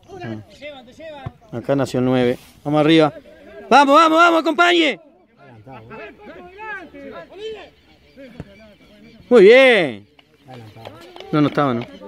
Acá nació 9. Vamos arriba. ¡Vamos, vamos, vamos, acompañe! Muy bien. No estaba, ¿no?